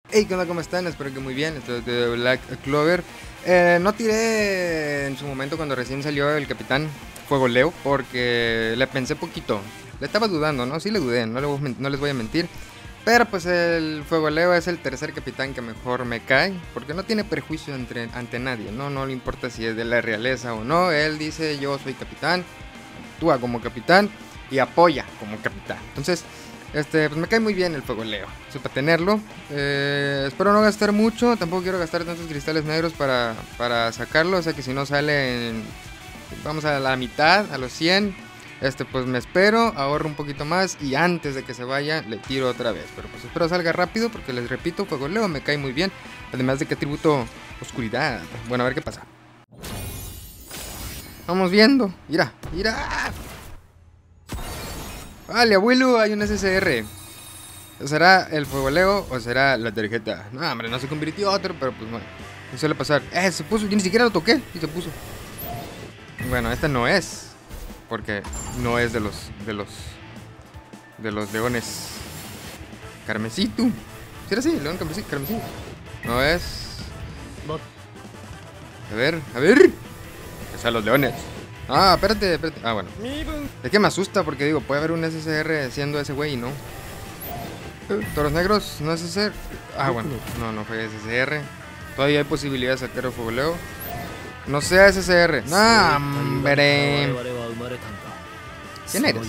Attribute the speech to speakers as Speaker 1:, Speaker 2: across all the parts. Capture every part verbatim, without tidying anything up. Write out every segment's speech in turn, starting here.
Speaker 1: Hey, ¿qué onda? ¿Cómo están? Espero que muy bien. Estoy de Black Clover. Eh, no tiré en su momento cuando recién salió el Capitán Fuego Leo porque le pensé poquito. Le estaba dudando, ¿no? Sí le dudé, no, le, no les voy a mentir. Pero pues el Fuego Leo es el tercer capitán que mejor me cae, porque no tiene prejuicio entre, ante nadie, ¿no? No le importa si es de la realeza o no. Él dice: yo soy capitán, actúa como capitán y apoya como capitán. Entonces, este, pues me cae muy bien el Fuego Leo. Eso para tenerlo. Eh, espero no gastar mucho. Tampoco quiero gastar tantos cristales negros para, para sacarlo. O sea que si no sale en, vamos a la mitad, a los cien. Este, pues me espero, ahorro un poquito más y antes de que se vaya le tiro otra vez. Pero pues espero salga rápido porque les repito, Fuego Leo me cae muy bien. Además de que atributo oscuridad. Bueno, a ver qué pasa. Vamos viendo. Mira, mira. Vale, abuelo, hay un S S R. ¿Será el Fuego Leo o será la tarjeta? No, hombre, no se convirtió otro, pero pues bueno, no suele pasar. Eh, se puso, yo ni siquiera lo toqué y se puso. Bueno, esta no es. Porque no es de los de los de los leones carmesí. ¿Sí era así? León carmesí, carmesí. No es. A ver, a ver. O sea, los leones. Ah, espérate, espérate. Ah, bueno. Es que me asusta porque digo, puede haber un S S R siendo ese güey y no. Toros negros, no es S S R. Ah, bueno, no, no fue S S R. Todavía hay posibilidad de sacar el Fuego Leo. No sea S S R. No, hombre. ¿Quién eres?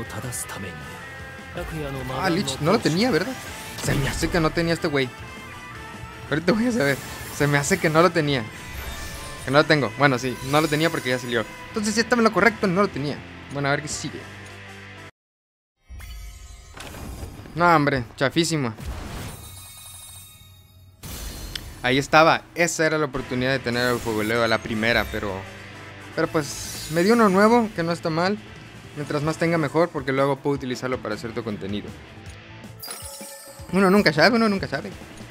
Speaker 1: Ah, Lich, no lo tenía, ¿verdad? Se me hace que no tenía este güey. Ahorita voy a saber. Se me hace que no lo tenía. Que no lo tengo. Bueno, sí, no lo tenía porque ya salió. Entonces sí estaba en lo correcto, no lo tenía. Bueno, a ver qué sigue. No, hombre, chafísimo. Ahí estaba. Esa era la oportunidad de tener el Fuego Leo a la primera, pero... Pero pues me dio uno nuevo, que no está mal. Mientras más tenga mejor, porque luego puedo utilizarlo para cierto contenido. Uno nunca sabe, uno nunca sabe.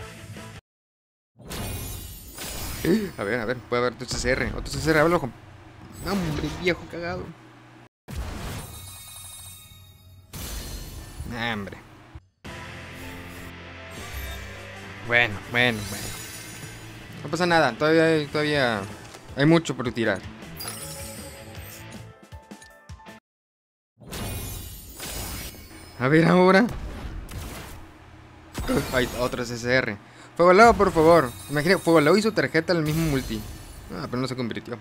Speaker 1: A ver, a ver, puede haber otro C C R. Otro C C R, hablo con... Hombre, viejo cagado. Hombre. Bueno, bueno, bueno. No pasa nada, todavía hay, todavía hay mucho por tirar. A ver ahora. Hay otro S S R. Fuego Leo, por favor. Imagina, Fuego Leo hizo tarjeta al mismo multi. Ah, pero no se convirtió.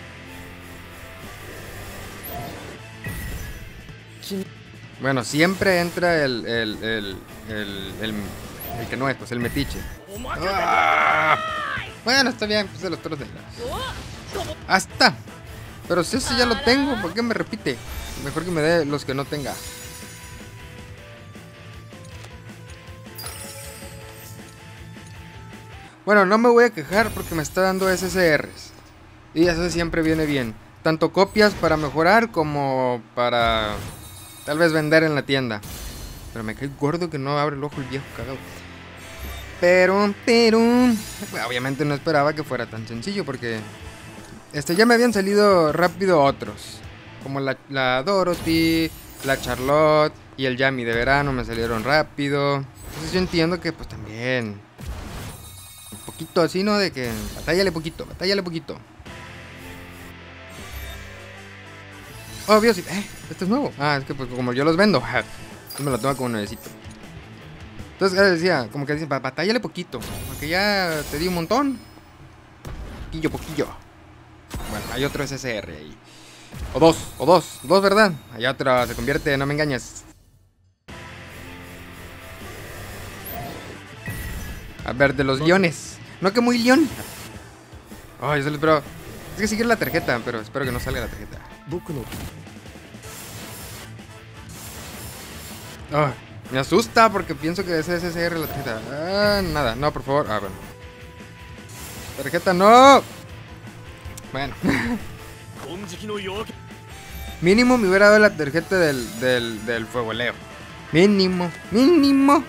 Speaker 1: Bueno, siempre entra el el, el, el, el, el que no es, pues el metiche. Ah, bueno, está bien, pues de los toros de la... Hasta. Pero si ese ya lo tengo, ¿por qué me repite? Mejor que me dé los que no tenga. Bueno, no me voy a quejar porque me está dando S S Rs. Y eso siempre viene bien. Tanto copias para mejorar como para tal vez vender en la tienda. Pero me cae gordo que no abre el ojo el viejo cagado. Pero, pero... Bueno, obviamente no esperaba que fuera tan sencillo porque... Este, ya me habían salido rápido otros. Como la, la Dorothy, la Charlotte y el Yami de verano me salieron rápido. Entonces yo entiendo que pues también... Un poquito así, ¿no? De que batállale poquito, batállale poquito. Obvio, sí. Eh, este es nuevo. Ah, es que pues como yo los vendo, entonces me lo tomo como nuevecito. Entonces decía, como que dicen, batállale poquito, porque ya te di un montón. Poquillo, poquillo. Bueno, hay otro S S R ahí. O dos, o dos, dos, ¿verdad? Hay otra, se convierte, no me engañes. A ver, de los leones. No que muy león. Ay, oh, pero es que seguir la tarjeta, pero espero que no salga la tarjeta. Oh, me asusta porque pienso que es S S R la tarjeta. Ah, nada, no, por favor. Ah, bueno. Tarjeta no. Bueno. Mínimo me hubiera dado la tarjeta del, del, del Fuego Leo. Mínimo, mínimo.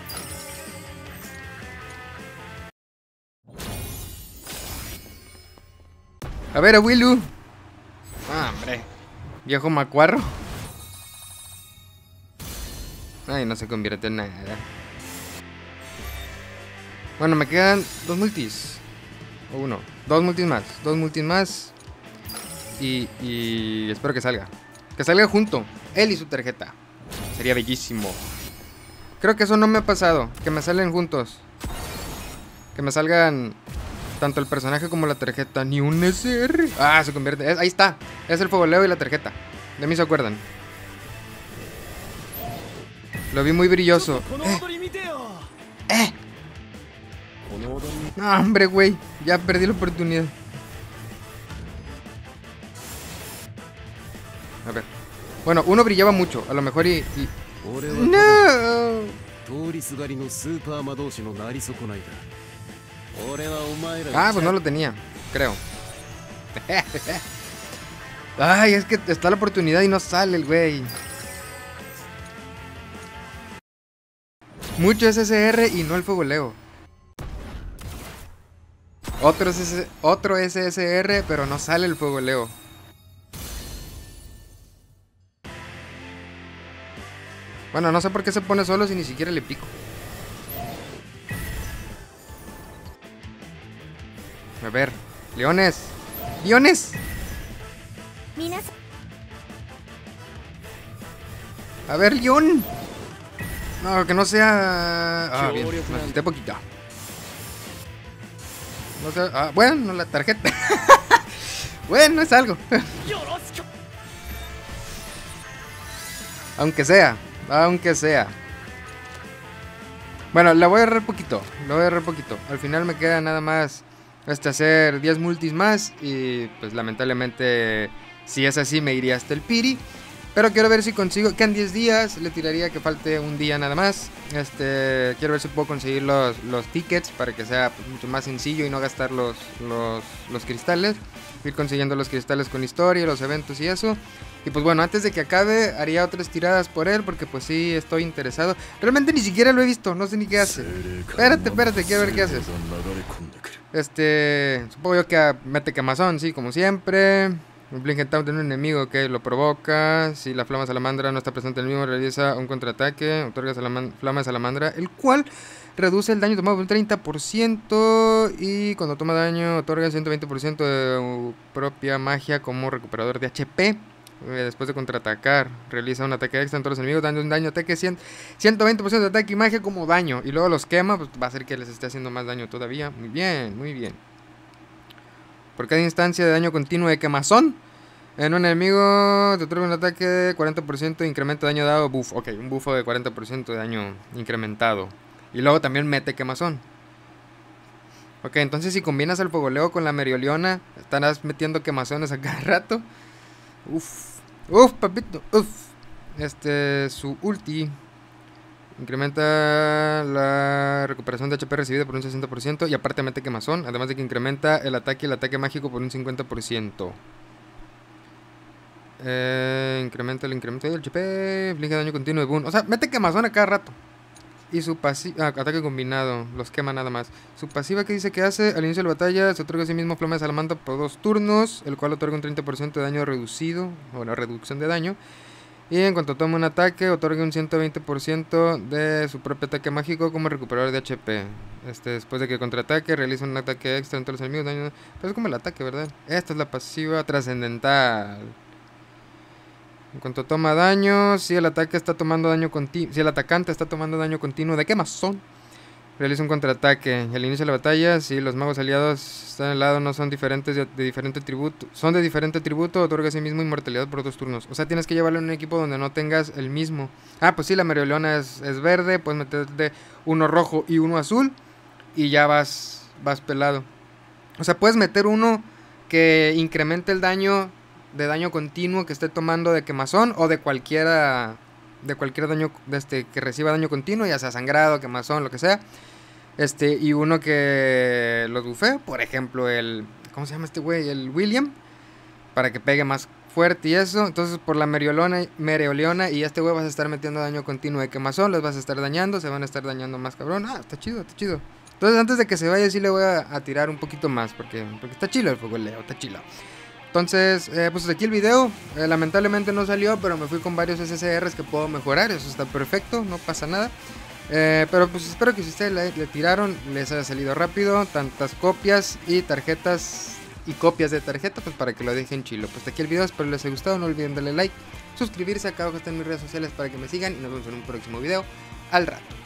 Speaker 1: A ver, abuelo. Ah, hombre. Viejo macuarro. Ay, no se convierte en nada. Bueno, me quedan dos multis. O uno. Dos multis más. Dos multis más. Y, y espero que salga. Que salga junto. Él y su tarjeta. Sería bellísimo. Creo que eso no me ha pasado. Que me salen juntos. Que me salgan tanto el personaje como la tarjeta. Ni un S R. Ah, se convierte. Es, ahí está. Es el fogoleo y la tarjeta. De mí se acuerdan. Lo vi muy brilloso. Eh. Eh. No, hombre, güey. Ya perdí la oportunidad. A ver. Bueno, uno brillaba mucho. A lo mejor y... y... ¡No! Ah, pues no lo tenía. Creo. Ay, es que está la oportunidad y no sale el güey. Mucho S S R y no el fogoleo. Otro, S S, otro S S R, pero no sale el fogoleo. Bueno, no sé por qué se pone solo si ni siquiera le pico. A ver, leones. ¡Leones! A ver, león. No, que no sea... Ah, bien, me asusté poquito. No sé... Ah, bueno, la tarjeta. Bueno, es algo. Aunque sea, aunque sea. Bueno, la voy a agarrar poquito. La voy a agarrar poquito. Al final me queda nada más este, hacer diez multis más. Y pues lamentablemente, si es así, me iría hasta el Piri. Pero quiero ver si consigo, quedan diez días, le tiraría que falte un día nada más. Este, quiero ver si puedo conseguir los, los tickets para que sea pues, mucho más sencillo y no gastar los, los, los cristales. Ir consiguiendo los cristales con historia, los eventos y eso. Y pues bueno, antes de que acabe, haría otras tiradas por él porque pues sí, estoy interesado. Realmente ni siquiera lo he visto, no sé ni qué hace. Espérate, espérate, quiero ver qué haces. Este, supongo yo que mete quemazón, sí, como siempre. Un Blinking Taunt de un enemigo que lo provoca. Si la flama salamandra no está presente en el mismo, realiza un contraataque. Otorga flama de salamandra, el cual reduce el daño tomado por un treinta por ciento. Y cuando toma daño, otorga ciento veinte por ciento de propia magia como recuperador de H P. Después de contraatacar, realiza un ataque extra en todos los enemigos, dando un daño ataque cien, ciento veinte por ciento de ataque y magia como daño. Y luego los quema, pues va a hacer que les esté haciendo más daño todavía. Muy bien, muy bien. Por cada instancia de daño continuo de quemazón en un enemigo te otorga un ataque de cuarenta por ciento, incrementa daño dado, buff, ok, un buffo de cuarenta por ciento de daño incrementado. Y luego también mete quemazón. Ok, entonces si combinas el fogoleo con la Mereoliona, estarás metiendo quemazones a cada rato. Uff, uff, papito, uff. Este, su ulti incrementa la recuperación de H P recibida por un sesenta por ciento y aparte mete quemazón, además de que incrementa el ataque y el ataque mágico por un cincuenta por ciento. Eh, incrementa el incremento del H P, inflige daño continuo de boom. O sea, mete quemazón a cada rato. Y su pasiva, ah, ataque combinado, los quema nada más. Su pasiva que dice que hace, al inicio de la batalla se otorga a sí mismo flama de salamandra por dos turnos, el cual otorga un treinta por ciento de daño reducido, o la reducción de daño. Y en cuanto toma un ataque, otorga un ciento veinte por ciento de su propio ataque mágico como recuperador de H P. Este, después de que contraataque, realiza un ataque extra entre los enemigos. Daño, pues es como el ataque, ¿verdad? Esta es la pasiva trascendental. En cuanto toma daño, si el ataque está tomando daño continuo, si el atacante está tomando daño continuo de quemazón, realiza un contraataque. Y al inicio de la batalla, si los magos aliados están al lado, no son diferentes de, de diferente tributo, son de diferente tributo, otorga a sí mismo inmortalidad por dos turnos. O sea, tienes que llevarlo en un equipo donde no tengas el mismo. Ah, pues sí, la Mereoliona es, es verde, puedes meterte uno rojo y uno azul y ya vas, vas pelado. O sea, puedes meter uno que incremente el daño de daño continuo que esté tomando de quemazón o de cualquiera de cualquier daño de este que reciba daño continuo, ya sea sangrado, quemazón, lo que sea. Este, y uno que los bufee, por ejemplo, el ¿cómo se llama este güey? El William, para que pegue más fuerte y eso. Entonces, por la Mereoliona, Mereoliona y este güey vas a estar metiendo daño continuo de quemazón, los vas a estar dañando, se van a estar dañando más cabrón. Ah, está chido, está chido. Entonces, antes de que se vaya sí le voy a, a tirar un poquito más porque porque está chido el fogoleo, está chido. Entonces, eh, pues aquí el video, eh, lamentablemente no salió, pero me fui con varios S S Rs que puedo mejorar, eso está perfecto, no pasa nada. Eh, pero pues espero que si ustedes le, le tiraron les haya salido rápido, tantas copias y tarjetas y copias de tarjeta, pues para que lo dejen chilo. Pues hasta aquí el video, espero les haya gustado, no olviden darle like, suscribirse, acá abajo están mis redes sociales para que me sigan y nos vemos en un próximo video al rato.